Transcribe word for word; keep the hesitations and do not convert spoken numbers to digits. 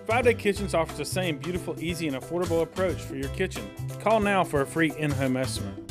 five day Kitchens offers the same beautiful, easy, and affordable approach for your kitchen. Call now for a free in-home estimate.